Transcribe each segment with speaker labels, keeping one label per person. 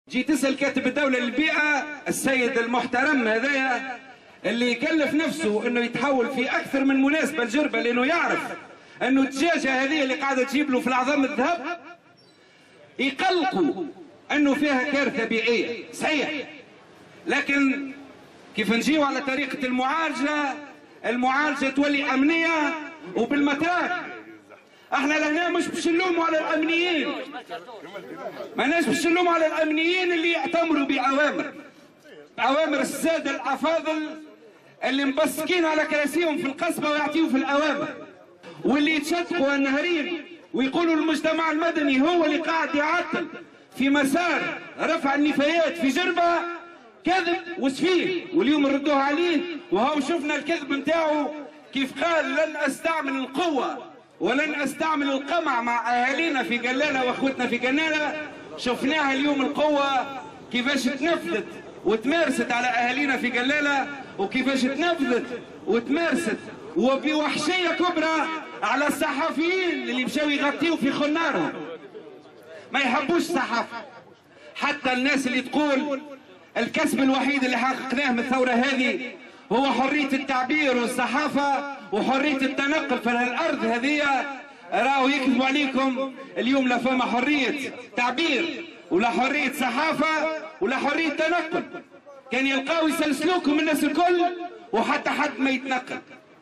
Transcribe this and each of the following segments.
Speaker 1: جي تسأل كاتب الدولة للبيئة السيد المحترم هذايا اللي يكلف نفسه انه يتحول في اكثر من مناسبة لجربة، لانه يعرف انه الدجاجة هذه اللي قاعدة تجيب له في العظام الذهب يقلقوا انه فيها كارثة بيئية، صحيح. لكن كيف نجيو على طريقة المعالجة تولي امنية وبالمتراك. احنا لهنا مش باش نلوموا على الامنيين، ماناش باش نلوموا على الامنيين اللي يأتمروا بأوامر السادة الافاضل اللي مبسكين على كراسيهم في القصبة ويعطيوا في الاوامر، واللي يتشدقوا النهرين ويقولوا المجتمع المدني هو اللي قاعد يعطل في مسار رفع النفايات في جربة. كذب وسفيه، واليوم ردوه عليه وهو شفنا الكذب نتاعو كيف قال لن استعمل القوة ولن استعمل القمع مع اهالينا في قلالة واخوتنا في قلالة. شفناها اليوم القوة كيفاش تنفذت وتمارست على اهالينا في قلالة، وكيفاش تنفذت وتمارست وبوحشية كبرى على الصحفيين اللي مشاو يغطيوا في خنارهم. ما يحبوش الصحافة. حتى الناس اللي تقول الكسب الوحيد اللي حققناه من الثورة هذه هو حرية التعبير والصحافة وحرية التنقل في الأرض هذه، راهو يكذبوا عليكم. اليوم لا فما حرية تعبير ولا حرية صحافة ولا حرية تنقل. كان يلقاو يسلسلوكم الناس الكل وحتى حد ما يتنقل.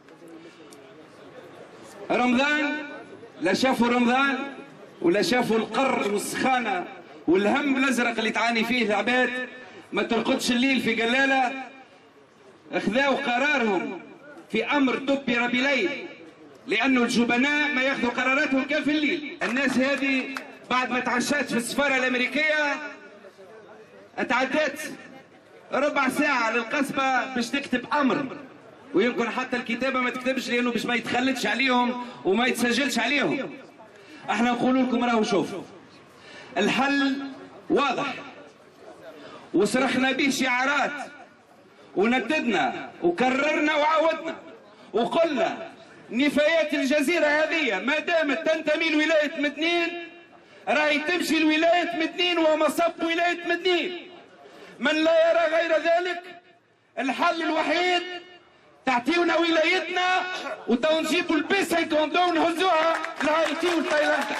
Speaker 1: رمضان لا شافوا رمضان ولا شافوا القر والسخانة والهم الأزرق اللي تعاني فيه العباد. ما ترقدش الليل في قلالة. اخذوا قرارهم في امر دبر بليل، لانه الجبناء ما ياخذوا قراراتهم كان في الليل. الناس هذه بعد ما تعشات في السفاره الامريكيه اتعدت ربع ساعه للقصبه باش تكتب امر، ويمكن حتى الكتابه ما تكتبش لانه باش ما يتخلدش عليهم وما يتسجلش عليهم. احنا نقول لكم راهو شوفوا الحل واضح، وصرخنا به شعارات ونددنا وكررنا وعاودنا وقلنا نفايات الجزيرة هذه ما دامت تنتمي لولاية مدنين راهي تمشي لولاية مدنين ومصب ولاية مدنين. من لا يرى غير ذلك الحل الوحيد تعطيونا ولايتنا وتو نجيبوا البيس هيكوندو ونهزوها لهايتي وتايلاندا.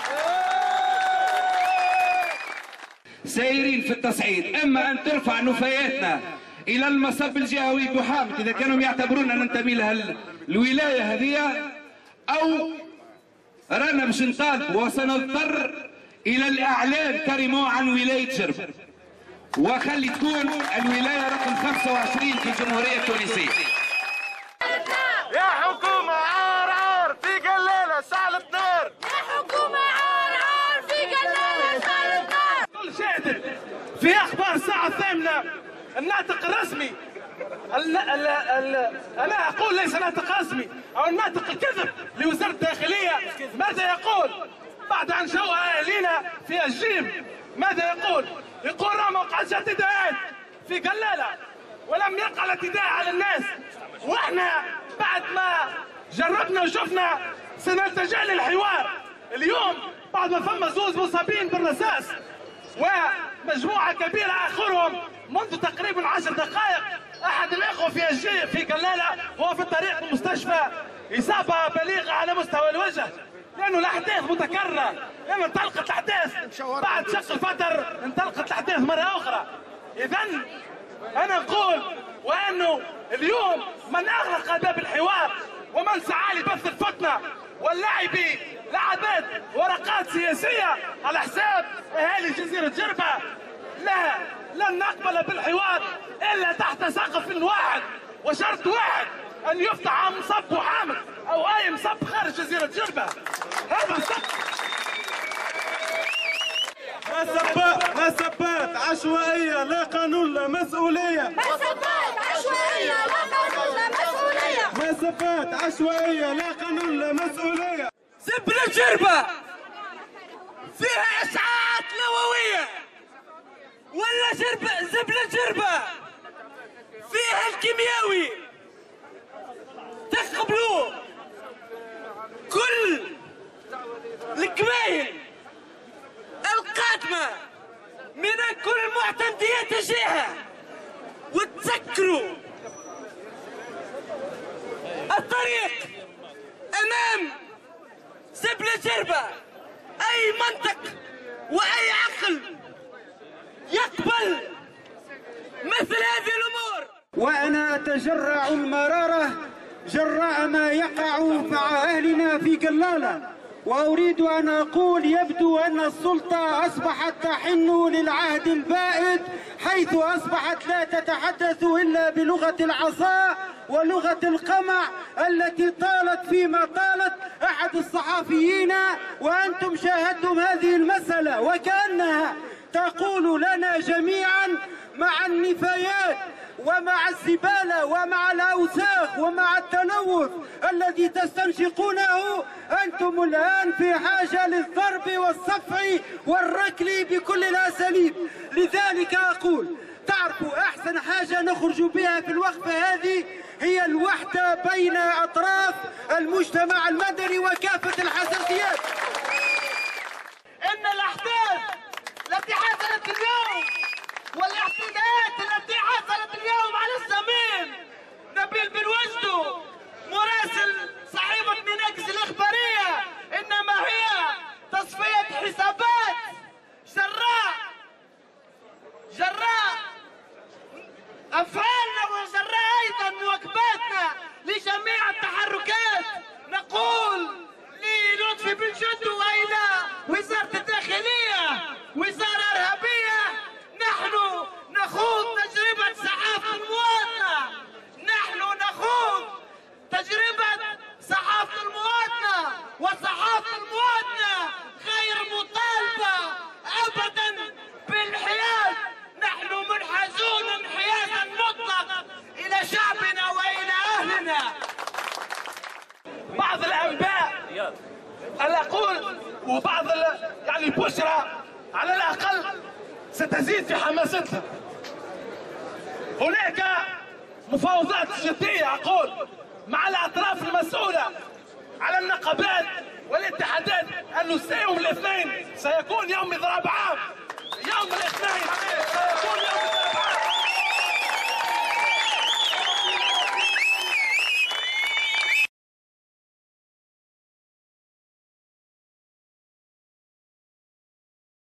Speaker 1: سايرين في التصعيد، اما ان ترفع نفاياتنا الى المصب الجهوي بحامد اذا كانوا يعتبرونا ننتمي لها الولايه هذه، او رانا باش نطالب وسنضطر الى الاعلان كريمو عن ولايه جربة، وخلي تكون الولايه رقم 25 في الجمهوريه التونسيه.
Speaker 2: يا حكومه عار عار في قلاله سالت نار،
Speaker 3: يا حكومه عار عار في قلاله سالت نار.
Speaker 4: كل شاهد في اخبار الساعه الثامنه الناطق الرسمي انا اقول ليس ناطق رسمي او الناطق الكذب لوزاره الداخليه. ماذا يقول بعد ان شوه اهالينا في الجيم؟ ماذا يقول؟ يقول راه ما وقعش اعتداءات في قلاله ولم يقع الاعتداء على الناس، واحنا بعد ما جربنا وشفنا سنلتجأ للحوار. اليوم بعد ما فما زوز مصابين بالرصاص ومجموعه كبيره اخرهم منذ تقريبا 10 دقائق، احد الاخوه في قلاله هو في الطريق للمستشفى اصابه بليغه على مستوى الوجه، لانه الاحداث متكرره، لانه انطلقت الاحداث بعد شق الفتر، انطلقت الاحداث مره اخرى. اذا انا نقول وانه اليوم من اغلق باب الحوار ومن سعى لبث الفتنه واللعب لعبات ورقات سياسيه على حساب اهالي جزيره جربه، لن نقبل بالحوار الا تحت سقف واحد وشرط واحد، ان يفتح مصب وحامد او اي مصب خارج جزيره جربه. هذا السقف.
Speaker 2: مسبات عشوائيه لا قانون لا مسؤوليه،
Speaker 3: مسبات عشوائيه لا قانون لا مسؤوليه،
Speaker 2: مسبات عشوائيه لا قانون لا مسؤوليه.
Speaker 4: زبل الجربه فيها اشعاعات نوويه، ولا زبل الجربه فيها الكيميائي تقبلوا كل الكماين القادمه من كل المعتقلات
Speaker 5: فكروا الطريق امام سبل جربة. اي منطق واي عقل يقبل مثل هذه الامور.
Speaker 2: وأنا أتجرع المرارة جراء ما يقع مع أهلنا في قلالة، وأريد أن أقول يبدو أن السلطة أصبحت تحن للعهد البائد، حيث أصبحت لا تتحدث إلا بلغة العصا ولغة القمع التي طالت فيما طالت. أحد الصحفيين وأنتم شاهدتم هذه المسألة وكأنها تقول لنا جميعا مع النفايات ومع الزبالة ومع الأوساخ ومع التلوث الذي تستنشقونه، أنتم الآن في حاجة للضرب والصفع والركل بكل الأساليب. لذلك أقول تعرفوا أحسن حاجة نخرج بها في الوقفة هذه هي الوحدة بين أطراف المجتمع المدني وكافة الحساسيات.
Speaker 5: إن الأحداث التي حصلت اليوم والاعتداءات التي حصلت اليوم على الزميل نبيل بن وجدو مراسل صحيفة ميناكس الإخبارية إنما هي تصفية حسابات جراء أفعالنا وجراء أيضا مواكباتنا لجميع التحركات. نقول للطفي بن جدو وإلى وزارة الداخلية وزارة إرهابية، نحن نخوض تجربة صحافة المواطنة، نحن نخوض تجربة صحافة المواطنة، وصحافة المواطنة غير مطالبة أبدا بالانحياز. نحن منحازون انحيازا مطلق إلى شعبنا وإلى أهلنا. بعض الأنباء أنا أقول وبعض يعني البشرى على الأقل ستزيد في حماستها. هناك مفاوضات جدية أقول مع الأطراف المسؤولة على النقابات والاتحادات أنه يوم الاثنين سيكون يوم إضراب عام